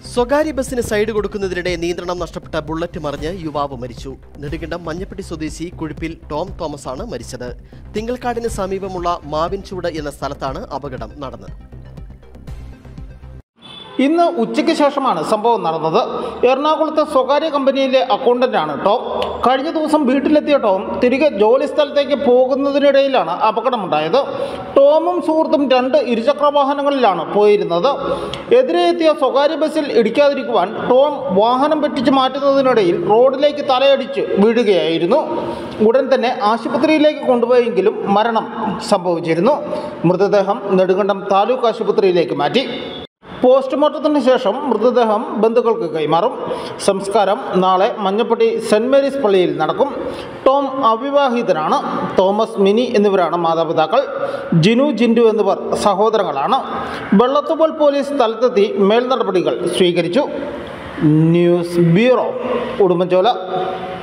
സ്വകാര്യ ബസ്സിന് സൈഡ് കൊടുക്കുന്നതിനിടെ നിയന്ത്രണം നഷ്ടപ്പെട്ട ബുള്ളറ്റ് മറിഞ്ഞ് യുവാവ് മരിച്ചു. നെടുങ്കണ്ടം മഞ്ഞപ്പെട്ടി സ്വദേശി കുഴിപ്പിൽ ടോം തോമസ് ആണ് മരിച്ചത്. തിങ്കൾക്കാടിന് സമീപമുള്ള മാവിൻചൂട് എന്ന സ്ഥലത്താണ് അപകടം നടന്നത്. ഇന്ന് ഉച്ചയ്ക്ക് ശേഷമാണ് സംഭവം നടന്നത്. എറണാകുളത്തെ സ്വകാര്യ കമ്പനിയിലെ അക്കൗണ്ടന്റാണ് ടോം. കഴിഞ്ഞ ദിവസം വീട്ടിലെത്തിയ ടോം തിരികെ ജോലി സ്ഥലത്തേക്ക് പോകുന്നതിനിടയിലാണ് അപകടമുണ്ടായത്. ടോമും സുഹൃത്തും 2 ഇരുചക്ര വാഹനങ്ങളിലാണ് പോയിരുന്നത്. എതിരെ എത്തിയ സ്വകാര്യ ബസ്സിൽ ഇടിക്കാതിരിക്കുവാൻ ടോം വാഹനം വെട്ടിച്ച് മാറ്റുന്നതിനിടയിൽ റോഡിലേക്ക് തലയടിച്ച് വീഴുകയായിരുന്നു. ഉടൻ തന്നെ ആശുപത്രിയിലേക്ക് കൊണ്ടുപോയെങ്കിലും മരണം സംഭവിച്ചിരുന്നു. മൃതദേഹം നെടുങ്കണ്ടം താലൂക്ക് ആശുപത്രിയിലേക്ക് മാറ്റി. പോസ്റ്റ്മോർട്ടത്തിന് ശേഷം മൃതദേഹം ബന്ധുക്കൾക്ക് കൈമാറും. സംസ്കാരം നാളെ മഞ്ഞപ്പെട്ടി സെന്റ് മേരീസ് പള്ളിയിൽ നടക്കും. ടോം അവിവാഹിതനാണ്. തോമസ്, മിനി എന്നിവരാണ് മാതാപിതാക്കൾ. ജിനു, ജിൻഡു എന്നിവർ സഹോദരങ്ങളാണ്. വെള്ളത്തുപോൽ പോലീസ് സ്ഥലത്തെത്തി മേൽനടപടികൾ സ്വീകരിച്ചു. News bureau, Udumbanchola.